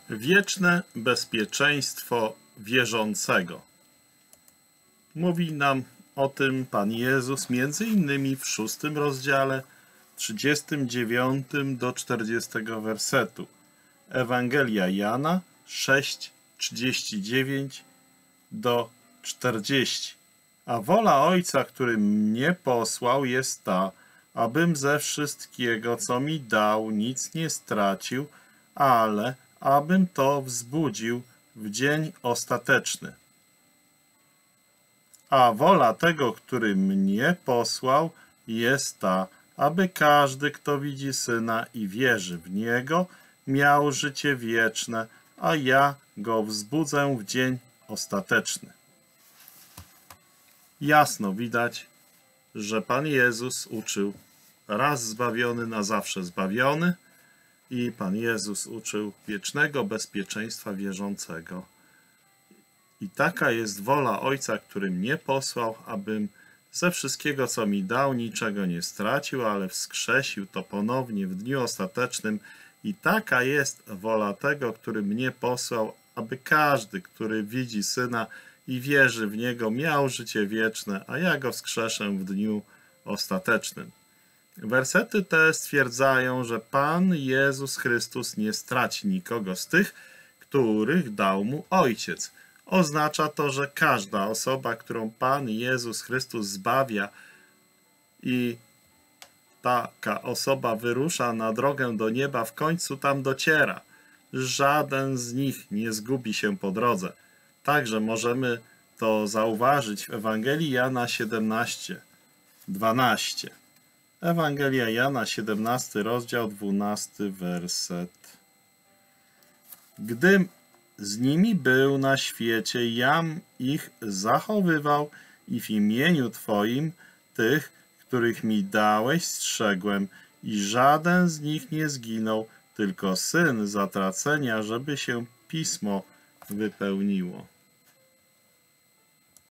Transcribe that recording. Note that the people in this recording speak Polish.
Wieczne bezpieczeństwo wierzącego. Mówi nam o tym Pan Jezus między innymi w 6 rozdziale 39 do 40 wersetu. Ewangelia Jana 6, 39 do 40. A wola Ojca, który mnie posłał, jest ta, abym ze wszystkiego, co mi dał, nic nie stracił, ale abym to wzbudził w dzień ostateczny. A wola tego, który mnie posłał, jest ta, aby każdy, kto widzi Syna i wierzy w Niego, miał życie wieczne, a ja go wzbudzę w dzień ostateczny. Jasno widać, że Pan Jezus uczył raz zbawiony, na zawsze zbawiony i Pan Jezus uczył wiecznego bezpieczeństwa wierzącego. I taka jest wola Ojca, który mnie posłał, abym ze wszystkiego, co mi dał, niczego nie stracił, ale wskrzesił to ponownie w dniu ostatecznym. I taka jest wola tego, który mnie posłał, aby każdy, który widzi Syna i wierzy w Niego, miał życie wieczne, a ja go wskrzeszę w dniu ostatecznym. Wersety te stwierdzają, że Pan Jezus Chrystus nie straci nikogo z tych, których dał mu Ojciec. Oznacza to, że każda osoba, którą Pan Jezus Chrystus zbawia i taka osoba wyrusza na drogę do nieba, w końcu tam dociera. Żaden z nich nie zgubi się po drodze. Także możemy to zauważyć w Ewangelii Jana 17, 12. Ewangelia Jana, 17 rozdział, 12 werset. Gdym z nimi był na świecie, jam ich zachowywał i w imieniu Twoim tych, których mi dałeś, strzegłem i żaden z nich nie zginął, tylko syn zatracenia, żeby się pismo wypełniło.